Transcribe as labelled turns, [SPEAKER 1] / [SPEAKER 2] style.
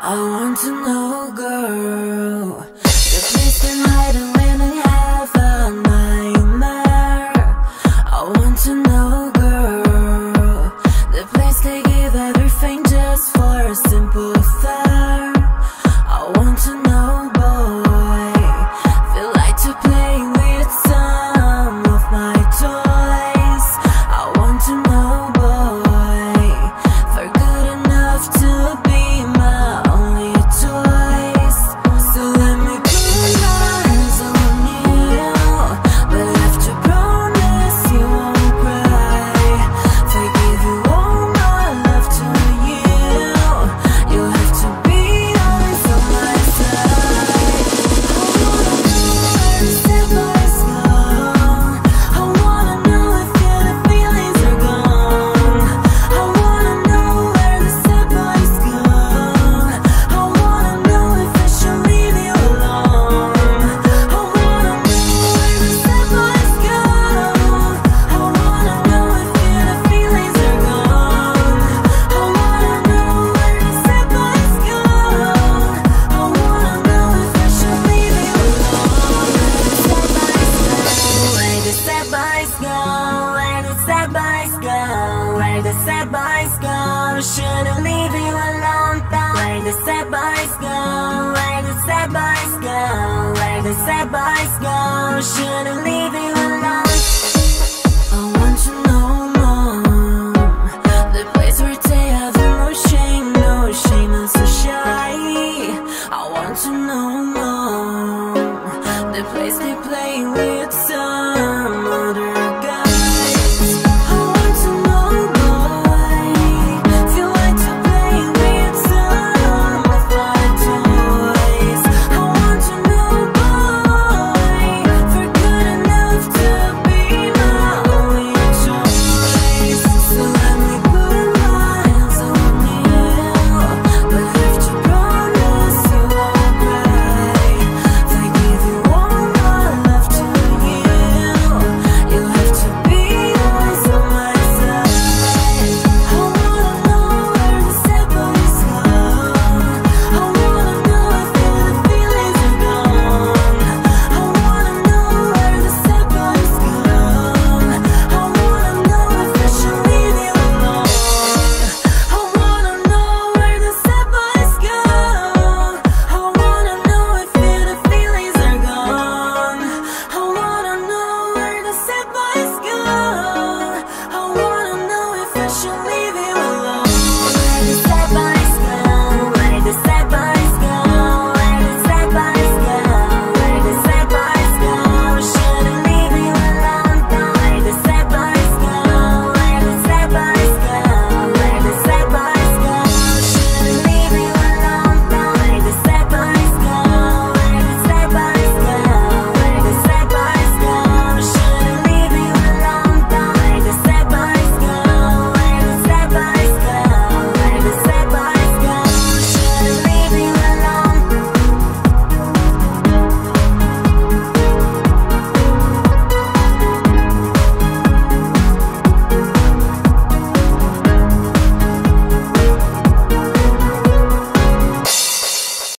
[SPEAKER 1] I want to know, girl, the place I'm hiding when I have a nightmare. I want to know, girl, the place they give everything just for a simple affair. I want to know, boy, feel like to play with some of my toys. I want to know, boy, for good enough to be my only choice. So let me put my hands on you, but I have to promise you won't cry. If I give you all my love to you, you have to be always on my side. I wanna know where the step boys go. I wanna know where the feelings are gone. I wanna know where the step boys go. I wanna know if I should leave you alone. I wanna know where the step boys go. I wanna know if the feelings are gone. I wanna know where the step boys go. I wanna know if I should leave you alone. Where the step boys go, where the step boys go, where the step boys go, shouldn't leave you alone. Where the step boys go, where the step boys go, where the step boys go, shouldn't leave you alone. I want to know, Mom, the place where they have no shame, and so shy. I want to know, Mom, the place they play with so